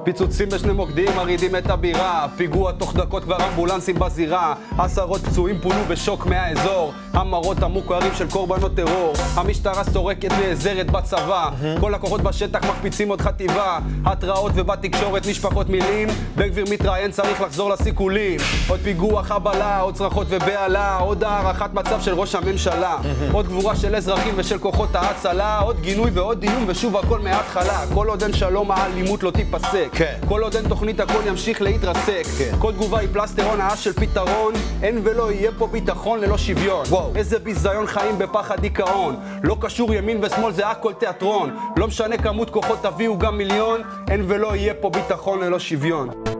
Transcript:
פיצוצים בשני מוקדים מרעידים את הבירה, פיגוע תוך דקות כבר אמבולנסים בזירה, עשרות פצועים פונו בשוק מהאזור, המראות המוכרים של קורבנות טרור, המשטרה סורקת נעזרת בצבא, כל הכוחות בשטח מקפיצים עוד חטיבה, התראות ובתקשורת נשפחות מילים, בן גביר מתראיין צריך לחזור לסיכולים, עוד פיגוע חבלה, עוד צרחות ובעלה, עוד הערכת מצב של ראש הממשלה, עוד גבורה של אזרחים ושל כוחות ההצלה, עוד גינוי ועוד דיון ושוב הכל מההתחלה, כל עוד אין שלום האלימות לא תיפסק, כל עוד אין תוכנית הכל ימשיך להתרסק, כל תגובה היא פלסטר הונאה של פתרון, אין ולא יהיה פה ביטחון ללא שוויון, איזה ביזיון חיים בפחד דיכאון, לא קשור ימין ושמאל זה הכל תיאטרון, לא משנה כמות כוחות תביאו גם מיליון, אין ולא יהיה פה ביטחון ללא שוויון.